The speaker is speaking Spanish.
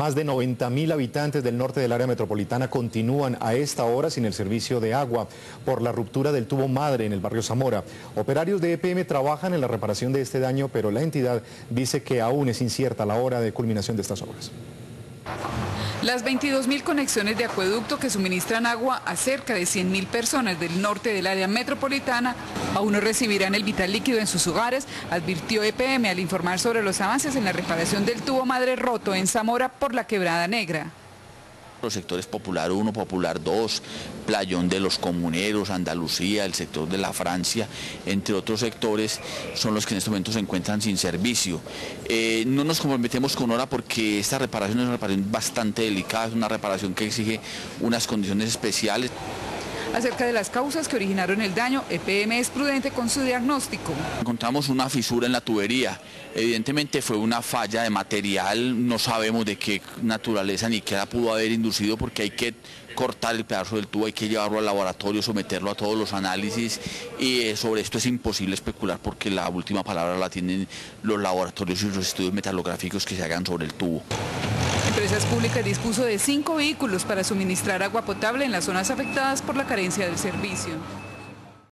Más de 90.000 habitantes del norte del área metropolitana continúan a esta hora sin el servicio de agua por la ruptura del tubo madre en el barrio Zamora. Operarios de EPM trabajan en la reparación de este daño, pero la entidad dice que aún es incierta la hora de culminación de estas obras. Las 22.000 conexiones de acueducto que suministran agua a cerca de 100.000 personas del norte del área metropolitana aún no recibirán el vital líquido en sus hogares, advirtió EPM al informar sobre los avances en la reparación del tubo madre roto en Zamora por la Quebrada Negra. Los sectores Popular 1, Popular 2, Playón de los Comuneros, Andalucía, el sector de la Francia, entre otros sectores, son los que en este momento se encuentran sin servicio. No nos comprometemos con hora porque esta reparación es una reparación bastante delicada, es una reparación que exige unas condiciones especiales. Acerca de las causas que originaron el daño, EPM es prudente con su diagnóstico. Encontramos una fisura en la tubería, evidentemente fue una falla de material, no sabemos de qué naturaleza ni qué la pudo haber inducido porque hay que cortar el pedazo del tubo, hay que llevarlo al laboratorio, someterlo a todos los análisis y sobre esto es imposible especular porque la última palabra la tienen los laboratorios y los estudios metalográficos que se hagan sobre el tubo. Empresas Públicas dispuso de 5 vehículos para suministrar agua potable en las zonas afectadas por la carencia del servicio.